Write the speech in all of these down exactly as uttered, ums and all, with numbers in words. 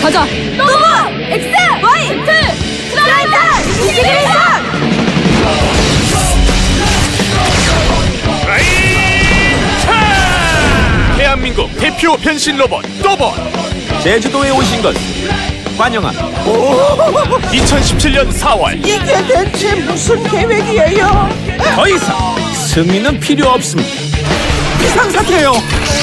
가자. 로봇 X, Y, Z, 트라이탄, 이지그레이션. 대한민국 대표 변신 로봇 또봇. 제주도에 오신 것을 환영합니다. 이천십칠 년 사월. 이게 대체 무슨 계획이에요? 더 이상 승리는 필요 없습니다. 비상사태예요.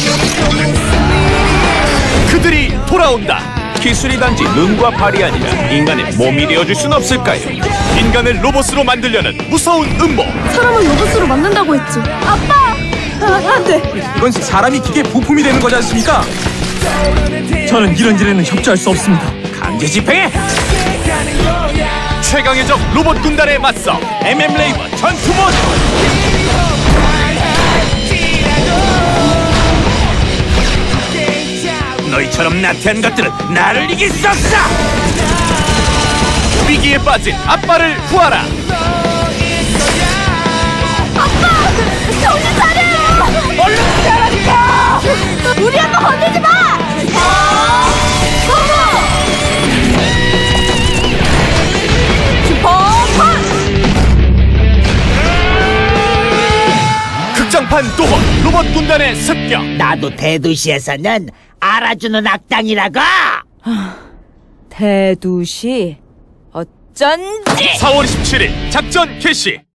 그들이 돌아온다. 기술이 단지 눈과 발이 아니라 인간의 몸이 되어줄 순 없을까요? 인간을 로봇으로 만들려는 무서운 음모. 사람을 로봇으로 만든다고 했지. 아빠! 아, 안 돼. 이건 사람이 기계 부품이 되는 거지 않습니까? 저는 이런 일에는 협조할 수 없습니다. 강제 집행해! 최강의 적 로봇 군단에 맞서 엠엠 레이버 전투 모드. 너희처럼 나태한 것들은 나를 이길 수 없어! 위기에 빠진 아빠를 구하라. 아빠! 정신 차려! 얼른 차라니까! 우리 아빠 건들지 마! 아! 극장판 또봇 로봇 군단의 습격. 나도 대도시에서는 알아주는 악당이라고. 대두시 어쩐지. 사월 이십칠일 작전 개시.